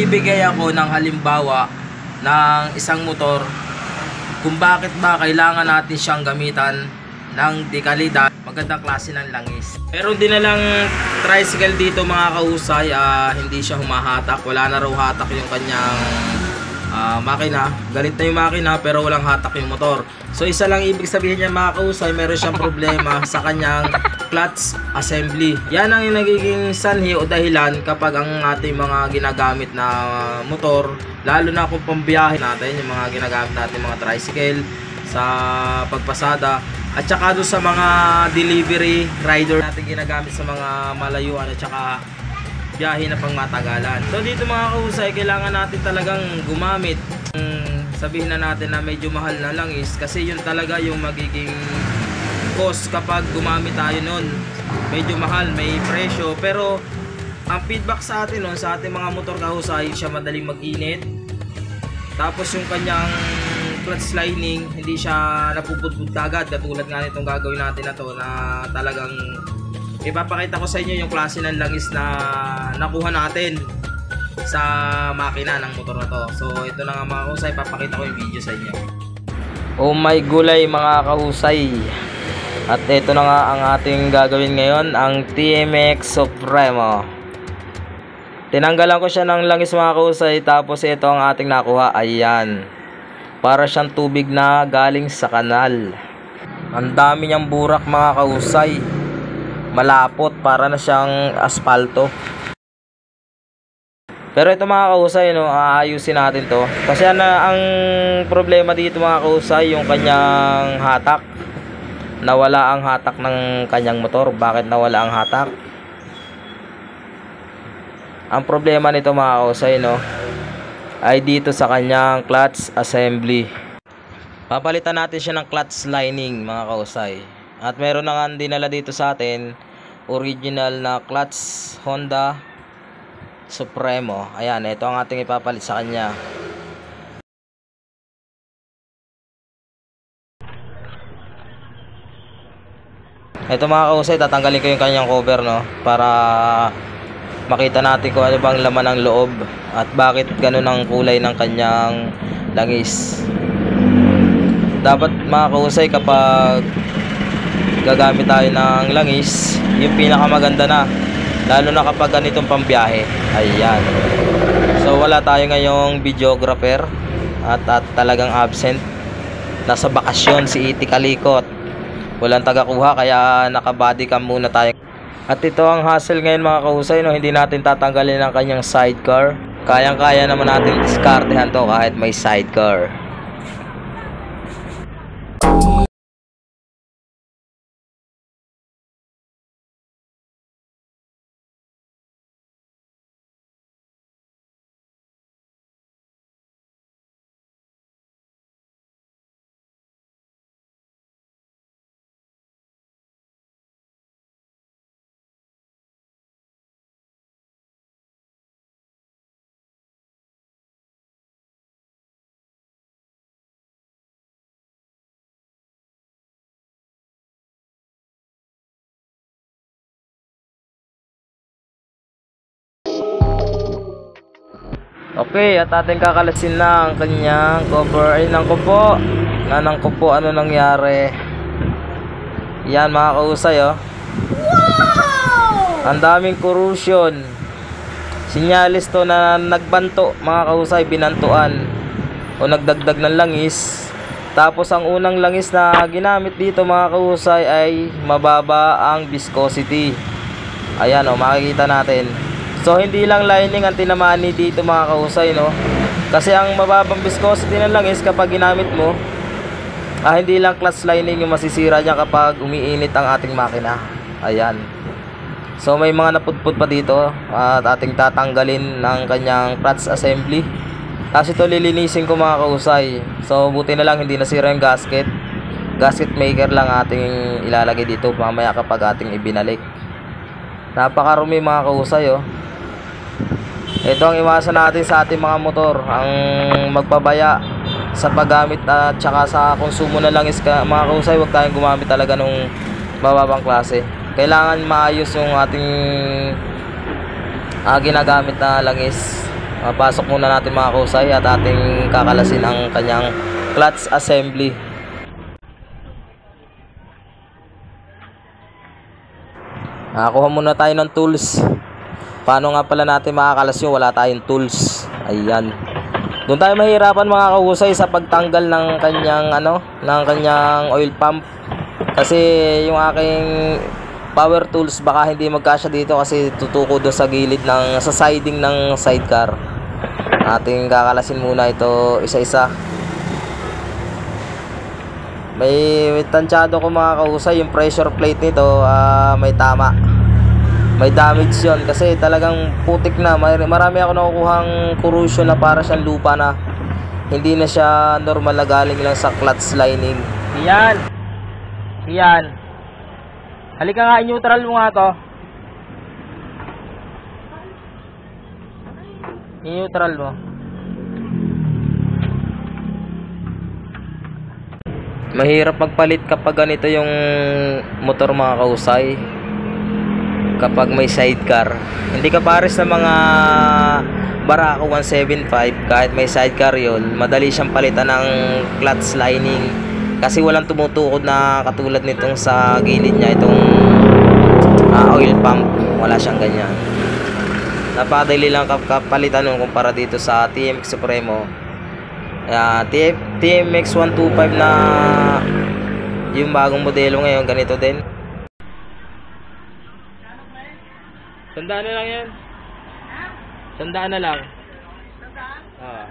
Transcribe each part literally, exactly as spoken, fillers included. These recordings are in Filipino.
magbibigay ako ng halimbawa ng isang motor kung bakit ba kailangan natin siyang gamitan ng dekalidad, magandang klase ng langis. Pero din na lang tricycle dito mga kahusay, uh, hindi siya humahatak, wala na raw hatak yung kanyang uh, makina. Galit na yung makina pero walang hatak yung motor. So isa lang ibig sabihin niya mga kahusay, meron siyang problema sa kanyang clutch assembly. Yan ang nagiging sanhi o dahilan kapag ang ating mga ginagamit na motor, lalo na kung pambiyahe natin, yung mga ginagamit natin mga tricycle sa pagpasada, at saka doon sa mga delivery rider natin ginagamit sa mga malayuan at saka biyahe na pang matagalan. So dito mga kahusay, kailangan natin talagang gumamit. Sabihin na natin na medyo mahal na langis kasi yun talaga yung magiging cost kapag gumamit tayo nun. Medyo mahal, may presyo, pero ang feedback sa atin nun, sa ating mga motor kahusay, siya madaling mag-init. Tapos yung kanyang clutch lining, hindi siya napupudpud agad, katulad nga nitong gagawin natin na to, na talagang ipapakita ko sa inyo yung klase ng langis na nakuha natin sa makina ng motor na to. So ito na nga mga kahusay, papakita ko yung video sa inyo. Oh my gulay mga kahusay, at ito na nga ang ating gagawin ngayon, ang T M X Supremo. Tinanggalan ko siya ng langis mga kahusay, tapos ito ang ating nakuha. Ayan, para siyang tubig na galing sa kanal. Ang dami niyang burak mga kahusay, malapot, para na siyang aspalto. Pero ito mga kahusay, no, aayusin natin to kasi ano, ang problema dito mga kahusay, yung kanyang hatak. Nawala ang hatak ng kanyang motor. Bakit nawala ang hatak? Ang problema nito mga kahusay, no, ay dito sa kanyang clutch assembly. Papalitan natin siya ng clutch lining mga kahusay. At meron na nga dinala dito sa atin, original na clutch Honda Supremo. Ayan, ito ang ating ipapalit sa kanya. Ito mga kahusay, tatanggalin ko yung kanyang cover, no, para makita natin kung ano bang laman ng loob at bakit ganun ang kulay ng kanyang langis. Dapat mga kahusay, kapag gagamit tayo ng langis, yung pinakamaganda na, lalo na kapag ganitong pambiyahe. Ayan. So wala tayo ngayong videographer at, at talagang absent. Nasa bakasyon si Iti Kalikot, walang tagakuha, kaya naka body cam muna tayo. At ito ang hassle ngayon mga kahusay, no, hindi natin tatanggalin ang kanyang sidecar. Kayang kaya naman natin diskartehan to kahit may sidecar. Okay, at ating kakalasin na ang kanyang cover. Ay, nang ko po. Nanang ko po, ano nangyari. Yan mga kahusay, oh. Wow! Ang daming corrosion. Sinyalis to na nagbanto mga kahusay, binantuan o nagdagdag ng langis. Tapos ang unang langis na ginamit dito mga kahusay ay mababa ang viscosity. Ayan, oh, makikita natin. So hindi lang lining ang tinamaan dito mga kahusay, no, kasi ang mababang viscosity ng langis kapag ginamit mo, ah, hindi lang clutch lining yung masisira niya kapag umiinit ang ating makina. Ayan. So may mga napudpud pa dito at ating tatanggalin ng kanyang clutch assembly. Tapos ito lilinisin ko mga kahusay. So buti na lang hindi nasira yung gasket. Gasket maker lang ating ilalagay dito mamaya kapag ating ibinalik. Napakarumi mga kahusay, oh. Ito ang iwasan natin sa ating mga motor, ang magpabaya sa paggamit at saka sa konsumo ng langis ka, mga kahusay. Huwag tayong gumamit talaga nung mababang klase. Kailangan maayos yung ating uh, ginagamit na langis. Uh, pasok muna natin mga kausay at ating kakalasin ang kanyang clutch assembly. Uh, kuha muna tayo ng tools. Paano nga pala natin makakalas yun? Wala tayong tools. Ayan. Doon tayo mahirapan mga kausay sa pagtanggal ng kanyang ano, ng kanyang oil pump. Kasi yung aking power tools baka hindi magkasya dito kasi tutuko doon sa gilid ng sa siding ng sidecar. Ating kakalasin muna ito isa-isa. May, may tansyado ko mga kausay, yung pressure plate nito uh, may tama. May damage yon kasi talagang putik na. Marami ako nakukuhang corrosion na para siyang lupa na. Hindi na siya normal na galing lang sa clutch lining. Yan. Yan. Halika nga, i-neutral mo nga to. I-neutral mo. Mahirap magpalit kapag ganito yung motor mga kausay. Kapag may sidecar, hindi ka pares sa mga Barako one seventy-five. Kahit may sidecar yon, madali siyang palitan ng clutch lining kasi walang tumutukod na katulad nitong sa gilid niya, itong uh, oil pump. Wala siyang ganyan. Napakadali lang kapalitan nun kumpara dito sa T M X Supremo. uh, T M X one twenty-five na yung bagong modelo ngayon, ganito din. Sandaan na lang yan. Sandaan na lang. Ah.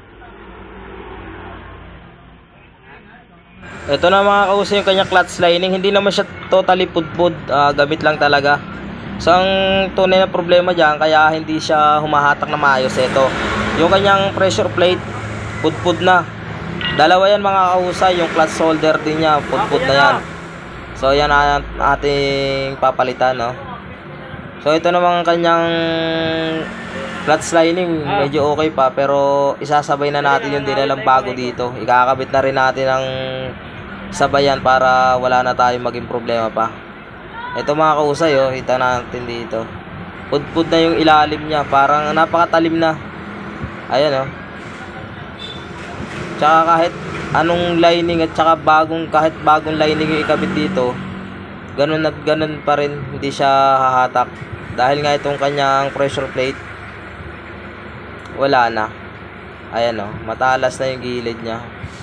Ito na mga kausay yung kanya clutch lining. Hindi naman siya totally pudpud. Uh, gamit lang talaga. So ang tunay na problema dyan, kaya hindi siya humahatak na maayos. Ito, yung kanyang pressure plate, pudpud na. Dalawa yan mga kausay. Yung clutch holder din niya, pudpud na yan. So yan ang ating papalitan, no? So ito namang kanyang clutch lining, medyo okay pa, pero isasabay na natin yung dinalang bago dito. Ikakabit na rin natin ang sabayan para wala na tayong maging problema pa. Ito mga kausay, oh, kita natin dito. Pudpud na yung ilalim niya, parang napakatalim na. Ayan, oh. Tsaka kahit anong lining at tsaka bagong, kahit bagong lining yung ikabit dito, ganun at ganun pa rin, hindi siya hahatak. Dahil nga itong kanyang pressure plate, wala na. Ayan, o, matalas na yung gilid niya.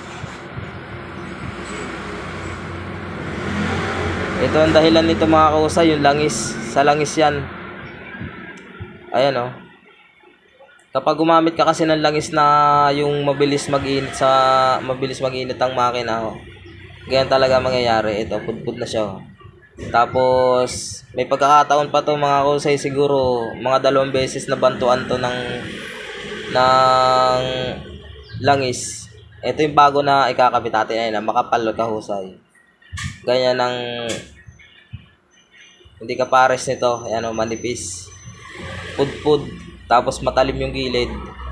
Ito ang dahilan nito mga kausay, yung langis. Sa langis yan. Ayan, o. Kapag gumamit ka kasi ng langis na yung mabilis mag-init sa mabilis mag-init ang makina, o, ganyan talaga mangyayari. Ito, pudpud na siya, o. Tapos may pagkakataon pa to mga kausay, siguro mga dalawang beses na bantuan to ng ng langis. Ito yung bago na ikakabit natin. Ayun na, makapal kahusay. Ganyan ng hindi ka pares nito. Ayan o, manipis, pudpud, tapos matalim yung gilid.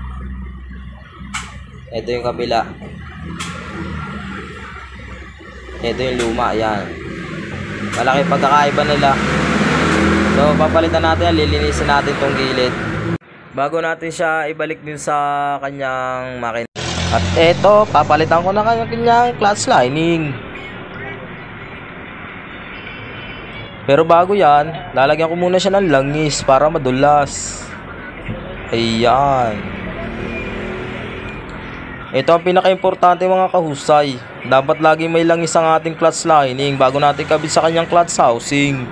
Ito yung kabila. Ito yung luma. Ayan, malaki pagkakaiba nila. So papalitan natin yan, lilinisin natin tong gilid bago natin siya ibalik din sa kanyang makina. At eto, papalitan ko na kanyang, kanyang clutch lining. Pero bago yan, lalagyan ko muna siya ng langis para madulas. Ayan. Ito ang pinaka-importante mga kahusay. Dapat lagi may langis ang ating clutch lining bago natin kabit sa kanyang clutch housing.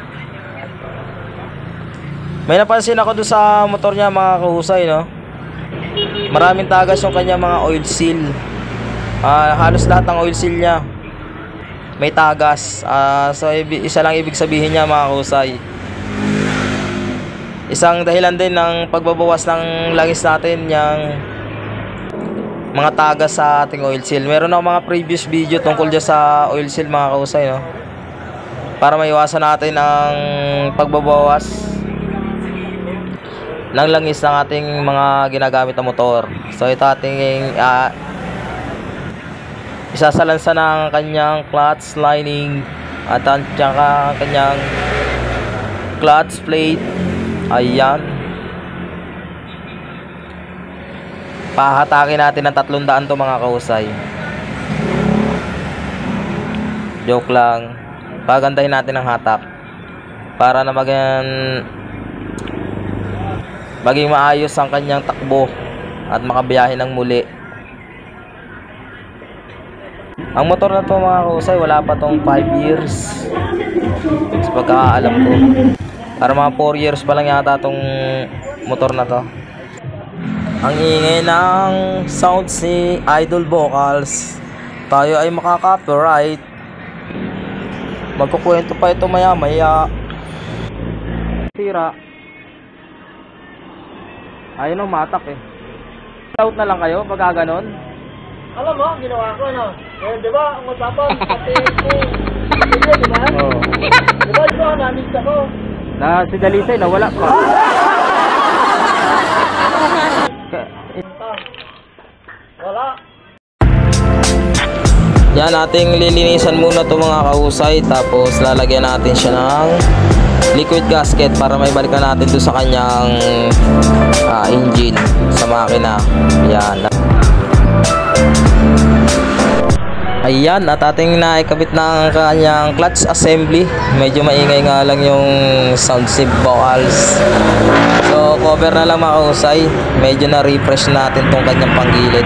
May napansin ako doon sa motor niya mga kahusay, no? Maraming tagas yung kanyang mga oil seal. Uh, halos lahat ng oil seal niya may tagas. Uh, so isa lang ibig sabihin niya mga kahusay. Isang dahilan din ng pagbabawas ng langis natin yung mga tagas sa ating oil seal. Meron ako mga previous video tungkol dyan sa oil seal mga kausay, no? Para maiwasan natin ang pagbabawas ng langis ng ating mga ginagamit na motor. So ito ating uh, isasalansa ng kanyang clutch lining at ang tsaka kanyang clutch plate. Ayan. Pahatakin natin ng tatlong daan to mga kausay. Joke lang. Pagandahin natin ang hatak para na maging maging maayos ang kanyang takbo at makabiyahe ng muli. Ang motor na to mga kausay, wala pa tong five years sa pagkakaalam ko. Para mga four years pa lang yata tong motor na to. Ang ingay ng sound si Idol Vocals. Tayo ay makaka-copyright. Magkukwento pa ito maya maya. Sira. Ayun ang matak eh. Out na lang kayo pag ganon. Alam mo, ginawa ko no. Eh, di ba, ang usapan pati ko. Di ba? Oo. Di ba, di ba, namis ako. Na si Dalisay nawala pa. Wala. Yan, ating lilinisan muna to mga kausay. Tapos lalagyan natin siya ng liquid gasket para may balikan natin to sa kanyang uh, engine sa makina. Yan. Ayan, at ating naikabit na ang kanyang clutch assembly. Medyo maingay nga lang yung sound sip vocals. So cover na lang mga kausay. Medyo na refresh natin tong kanyang panggilid.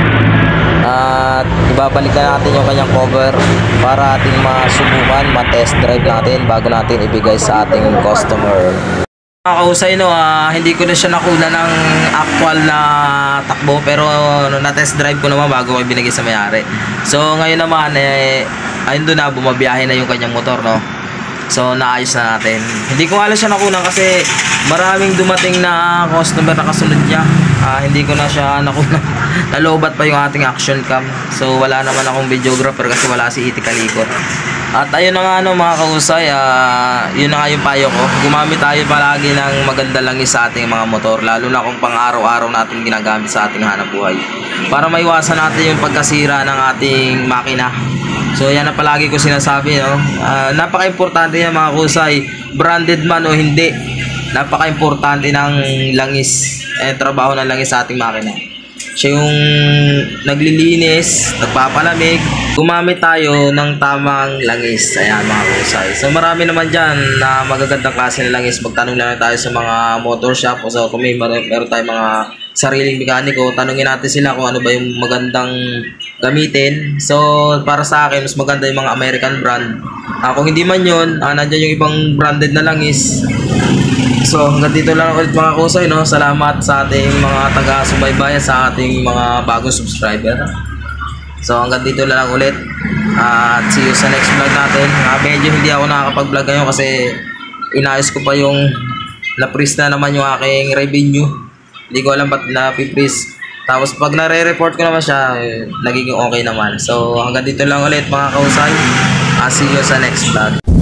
At ibabalik na natin yung kanyang cover para ating masubukan, ma-test drive natin bago natin ibigay sa ating customer. Mga kausay, no, uh, hindi ko na siya nakuna ng actual na takbo, pero no, na-test drive ko naman bago ko binigay sa may-ari. So ngayon naman, eh, ayun doon na, bumabiyahe na yung kanyang motor, no. So naayos na natin. Hindi ko alam siya nakunan kasi maraming dumating na customer na kasunod niya. Uh, hindi ko na siya nakunan. Nalobat pa yung ating action cam. So wala naman akong videographer kasi wala si Iti Kalikot. At ayun na nga ano mga kausay, uh, yun na nga yung payo ko. Gumamit tayo palagi ng maganda langis sa ating mga motor, lalo na kung pang araw-araw natin ginagamit sa ating hanap buhay, para maiwasan natin yung pagkasira ng ating makina. So yan na palagi ko sinasabi, no? Uh, napaka-importante yan mga kausay, branded man o hindi, napaka-importante ng langis, eh, trabaho ng langis sa ating makina. Siya yung naglilinis, nagpapalamig. Gumamit tayo ng tamang langis. Ayan mga kausay. So marami naman dyan na magagandang klase ng langis. Magtanong lang tayo sa mga motor shop o so, kung may mer meron tayong mga sariling mekaniko, tanungin natin sila kung ano ba yung magandang gamitin. So para sa akin, mas maganda yung mga American brand. Uh, kung hindi man yun, uh, nandyan yung ibang branded na langis. So hanggang dito lang ulit mga kausay, no? Salamat sa ating mga taga-subaybaya, sa ating mga bagong subscriber. So hanggang dito lang ulit, uh, at see you sa next vlog natin. Uh, medyo hindi ako nakakapag-vlog ngayon kasi inayos ko pa yung na-freeze na naman yung aking revenue. Hindi ko alam ba't na-freeze. Tapos pag nare-report ko naman siya, eh, nagiging okay naman. So hanggang dito lang ulit mga kausay. Uh, see you sa next vlog.